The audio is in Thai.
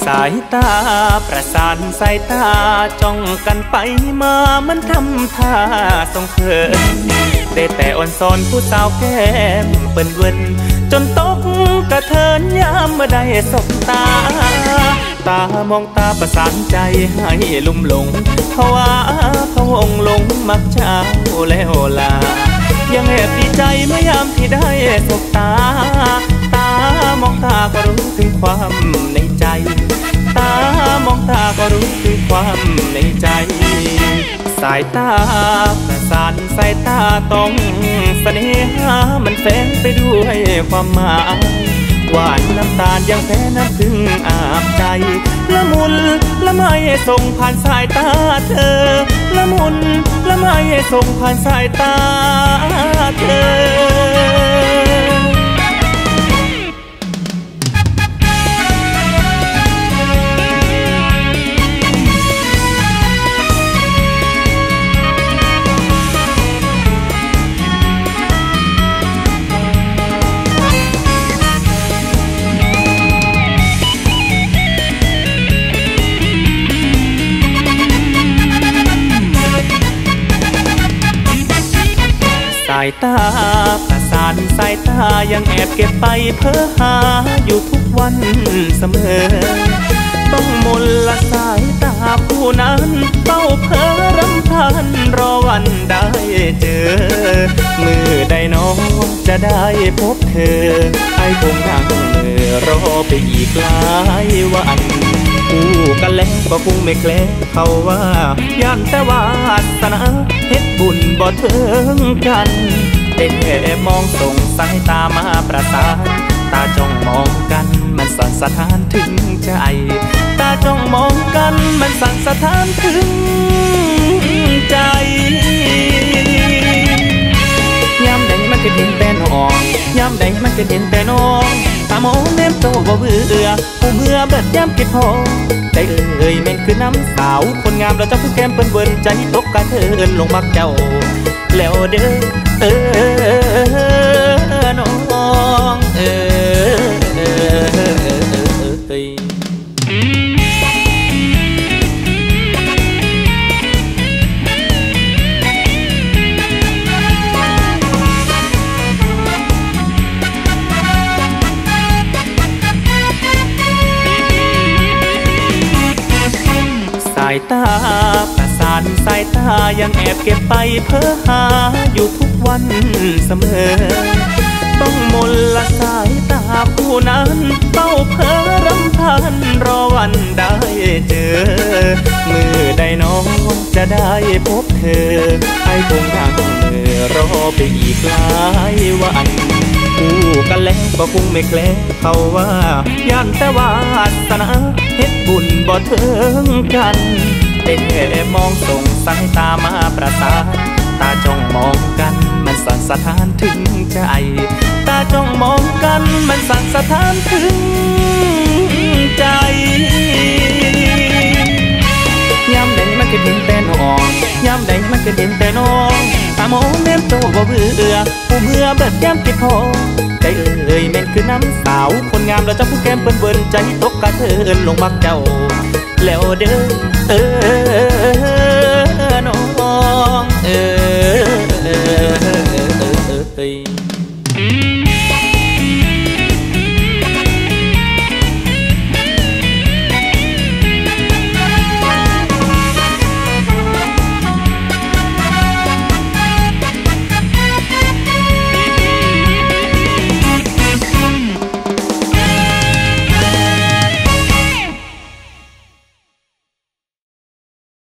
ายตาประสานสายตาจ้องกันไปมามันทำท่าส่งเขินได้แต่อ่อนซอนผู้สาวแก้มเปิ้นเวินจนตกกระเทินยามเมื่อได้สบตาตามองตาประสานใจให้ลุ่มหลงเพราะว่าพะวงหลงมักเช้าแล้วลายังแอบดีใจเมื่อยามที่ได้สบตามองตาก็รู้ถึงความในใจตามองตาก็รู้ถึงความในใจสายตาประสานสายตาต้องเสน่หามันแฝงไปด้วยความหมายหวานน้ำตาลยังแพ้น้ำพึ่งอาบใจละมุนละไมส่งผ่านสายตาเธอละมุนละไมส่งผ่านสายตาเธอสายตาประสานสายตายังแอบเก็บไปเพ้อหาอยู่ทุกวันเสมอต้องมนละสายตาผู้นั้นเฝ้าเพ้อรำพันรอวันได้เจอมือใดน้องจะได้พบเธอให้คงนั่งมือรอไปอีกหลายวันคู่กันแล้วก็คงไม่แคล้วเขาว่าย่านแต่วาสนาเฮ็ดบุญบ่ถึงกันได้แค่มองส่งสายตามาประสานตาจ้องมองกันมันสั่นสะท้านถึงใจตาจ้องมองกันมันสั่นสะท้านถึงใจยามใดมันก็เห็นแต่น้องยามใดมันก็เห็นแต่น้องตามองเนมโตบ่เบื่อผู้เมื่อเบิดยามคิดพอใจเอ่ยแม่นคือน้ำสาวคนงามเราจะผู้แก้มเปิ้นเบิ่นใจตกกระเทินลงมักเจ้าแล้วเด้อน้องสายตาประสานสายตายังแอบเก็บไปเพ้อหาอยู่ทุกวันเสมอต้องมนละสายตาผู้นั้นเฝ้าเพ้อรำพันรอวันได้เจอมือใดน้องจะได้พบเธอให้คงนั่งมือรอไปอีกหลายวันคู่กันแล้วก็คงไม่แคล้วเขาว่าย่านแต่วาสนาเฮ็ดบุญบ่ถึงกันได้แค่มองส่งสายตามาประสานตาจ้องมองกันมันสั่นสะท้านถึงใจตาจ้องมองกันมันสั่นสะท้านถึงใจยามใดมันก็เห็นแต่น้องยามใดมันก็เห็นแต่น้องตามองเนมโตบ่เบื่อผู้เมื่อเบิดยามคิดพอใจเอ่ยแม่นคือน้ำสาวคนงามเราจะผู้แก้มเปิ้นเบิ่นใจตกกระเทินลงมักเจ้าแล้วเด้อน้อง